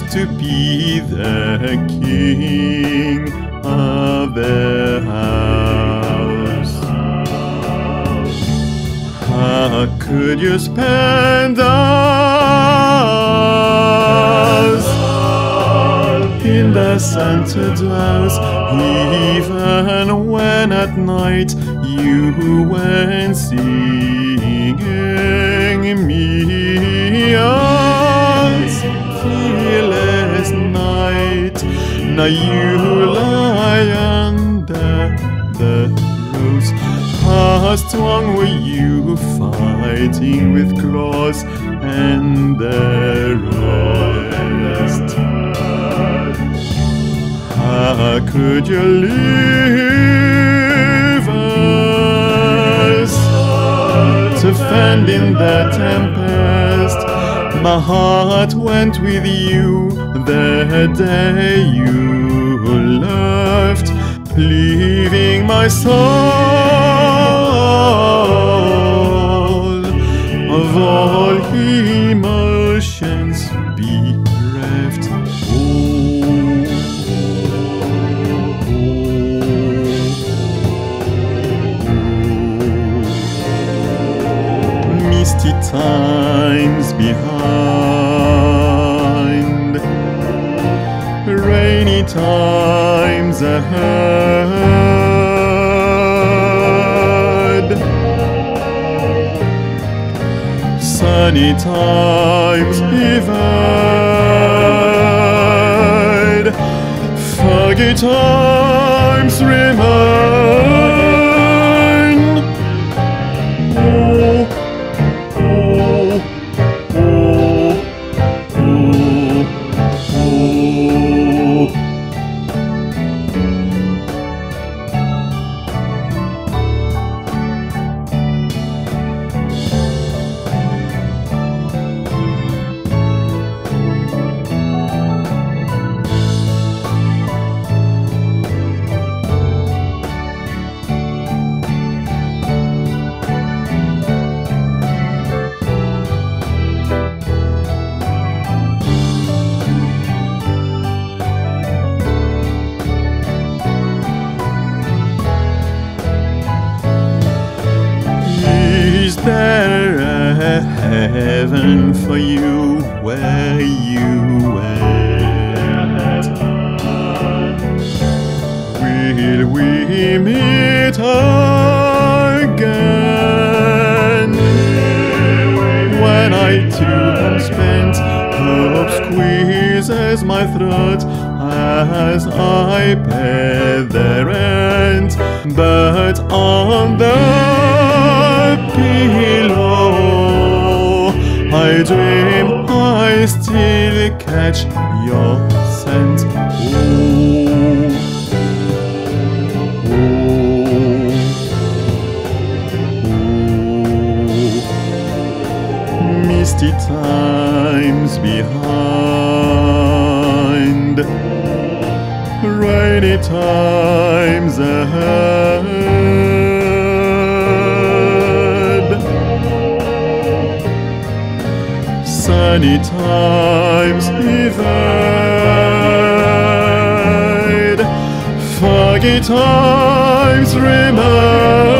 to be the king of the house. How could you spend us in the Santa house, even when at night you went singing me a fearless night? Now you lie under the rose. How strong were you fighting with claws and the rest? How could you leave us to fend in the tempest? My heart went with you the day you left, leaving my soul of all emotions bereft. Misty times behind, rainy times ahead, sunny times evade, foggy times remain. Is there a heaven for you where you went? Will we meet again? When I too am spent, hope squeezes my throat as I pay the rent, but on the pillow I dream I still catch your scent. Misty times behind, rainy times ahead, sunny times evade, foggy times remain.